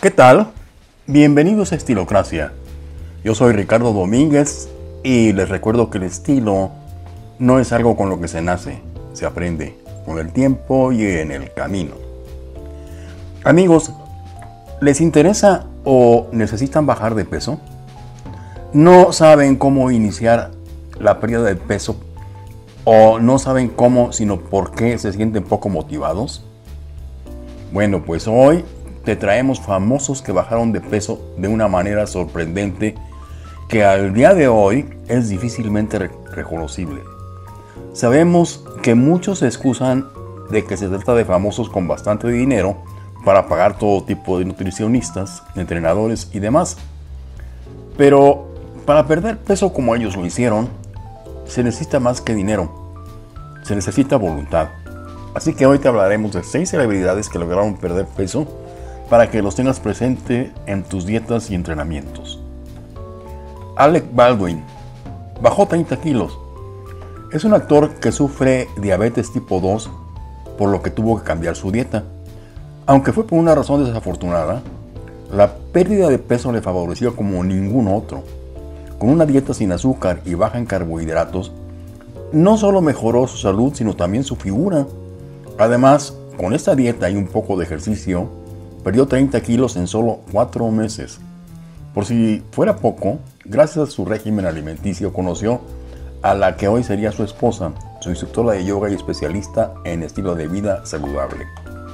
¿Qué tal? Bienvenidos a Estilocracia. Yo soy Ricardo Domínguez y les recuerdo que el estilo no es algo con lo que se nace, se aprende con el tiempo y en el camino. Amigos, ¿les interesa o necesitan bajar de peso? ¿No saben cómo iniciar la pérdida de peso o no saben cómo, sino por qué se sienten poco motivados? Bueno, pues hoy te traemos famosos que bajaron de peso de una manera sorprendente que al día de hoy es difícilmente reconocible. Sabemos que muchos se excusan de que se trata de famosos con bastante dinero para pagar todo tipo de nutricionistas, entrenadores y demás. Pero para perder peso como ellos lo hicieron, se necesita más que dinero, se necesita voluntad. Así que hoy te hablaremos de 6 celebridades que lograron perder peso para que los tengas presente en tus dietas y entrenamientos. Alec Baldwin bajó 30 kilos. Es un actor que sufre diabetes tipo 2, por lo que tuvo que cambiar su dieta. Aunque fue por una razón desafortunada, la pérdida de peso le favoreció como ningún otro. Con una dieta sin azúcar y baja en carbohidratos, no solo mejoró su salud, sino también su figura. Además, con esta dieta y un poco de ejercicio, perdió 30 kilos en solo 4 meses. Por si fuera poco, gracias a su régimen alimenticio conoció a la que hoy sería su esposa, su instructora de yoga y especialista en estilo de vida saludable.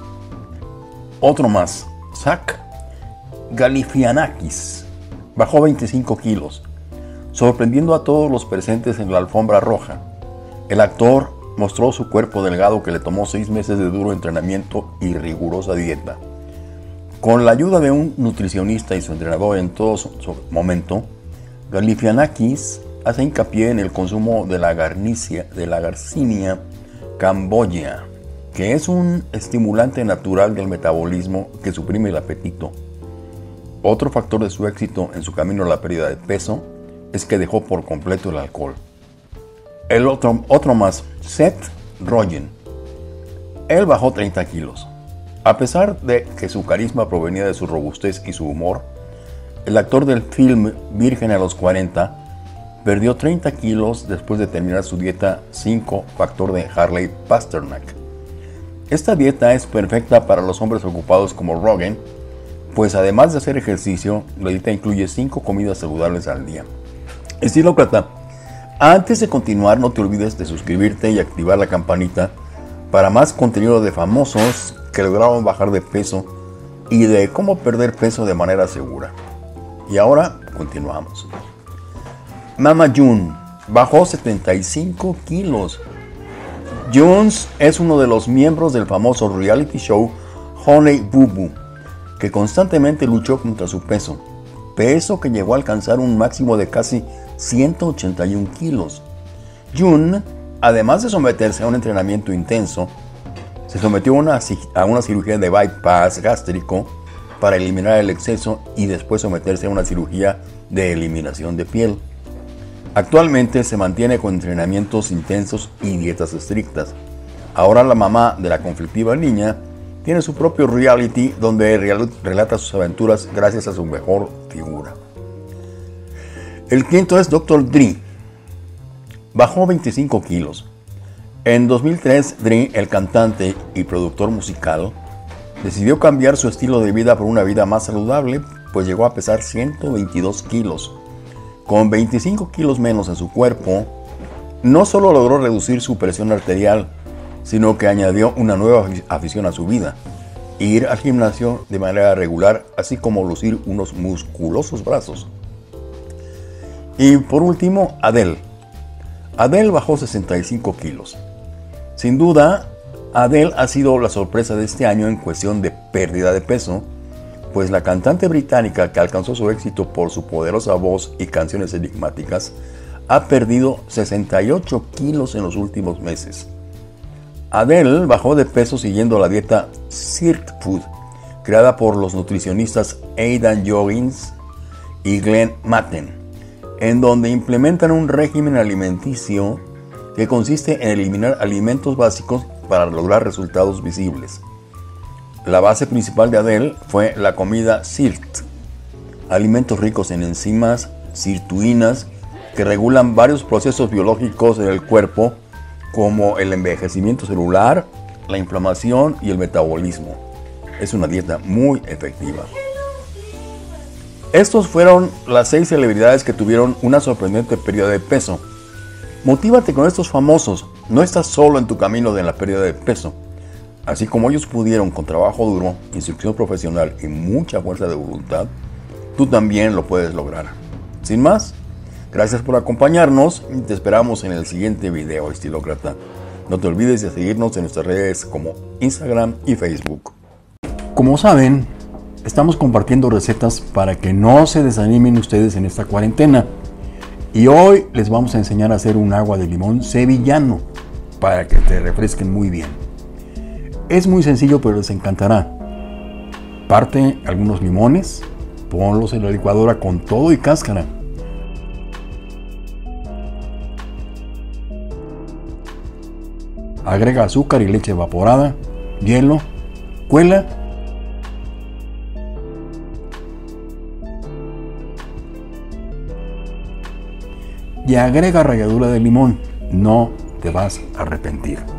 Otro más, Zach Galifianakis, bajó 25 kilos, sorprendiendo a todos los presentes en la alfombra roja. El actor mostró su cuerpo delgado que le tomó 6 meses de duro entrenamiento y rigurosa dieta. Con la ayuda de un nutricionista y su entrenador en todo su momento, Galifianakis hace hincapié en el consumo de la Garcinia cambogia, que es un estimulante natural del metabolismo que suprime el apetito. Otro factor de su éxito en su camino a la pérdida de peso es que dejó por completo el alcohol. El otro más, Seth Rogen. Él bajó 30 kilos. A pesar de que su carisma provenía de su robustez y su humor, el actor del film Virgen a los 40 perdió 30 kilos después de terminar su dieta 5 factor de Harley-Pasternak. Esta dieta es perfecta para los hombres ocupados como Rogen, pues además de hacer ejercicio, la dieta incluye 5 comidas saludables al día. Estilócrata, antes de continuar no te olvides de suscribirte y activar la campanita para más contenido de famosos que lograron bajar de peso y de cómo perder peso de manera segura. Y ahora continuamos. Mama June bajó 75 kilos. Jones es uno de los miembros del famoso reality show Honey Boo Boo, que constantemente luchó contra su peso que llegó a alcanzar un máximo de casi 181 kilos. June, además de someterse a un entrenamiento intenso, se sometió a una cirugía de bypass gástrico para eliminar el exceso y después someterse a una cirugía de eliminación de piel. Actualmente se mantiene con entrenamientos intensos y dietas estrictas. Ahora la mamá de la conflictiva niña tiene su propio reality donde relata sus aventuras gracias a su mejor figura. El quinto es Dr. Dre. Bajó 25 kilos. En 2003, Dre, el cantante y productor musical, decidió cambiar su estilo de vida por una vida más saludable, pues llegó a pesar 122 kilos. Con 25 kilos menos en su cuerpo, no solo logró reducir su presión arterial, sino que añadió una nueva afición a su vida: ir al gimnasio de manera regular, así como lucir unos musculosos brazos. Y por último, Adele. Adele bajó 65 kilos. Sin duda, Adele ha sido la sorpresa de este año en cuestión de pérdida de peso, pues la cantante británica, que alcanzó su éxito por su poderosa voz y canciones enigmáticas, ha perdido 68 kilos en los últimos meses. Adele bajó de peso siguiendo la dieta Cirque Food, creada por los nutricionistas Aidan Joggins y Glenn Matten, en donde implementan un régimen alimenticio que consiste en eliminar alimentos básicos para lograr resultados visibles. La base principal de Adele fue la comida SIRT, alimentos ricos en enzimas sirtuinas que regulan varios procesos biológicos en el cuerpo, como el envejecimiento celular, la inflamación y el metabolismo. Es una dieta muy efectiva. Estos fueron las 6 celebridades que tuvieron una sorprendente pérdida de peso. Motívate con estos famosos, no estás solo en tu camino de la pérdida de peso. Así como ellos pudieron con trabajo duro, instrucción profesional y mucha fuerza de voluntad, tú también lo puedes lograr. Sin más, gracias por acompañarnos y te esperamos en el siguiente video, estilócrata. No te olvides de seguirnos en nuestras redes como Instagram y Facebook. Como saben, estamos compartiendo recetas para que no se desanimen ustedes en esta cuarentena. Y hoy les vamos a enseñar a hacer un agua de limón sevillano para que te refresquen muy bien. Es muy sencillo, pero les encantará. Parte algunos limones, ponlos en la licuadora con todo y cáscara. Agrega azúcar y leche evaporada, hielo, cuela y agrega ralladura de limón. No te vas a arrepentir.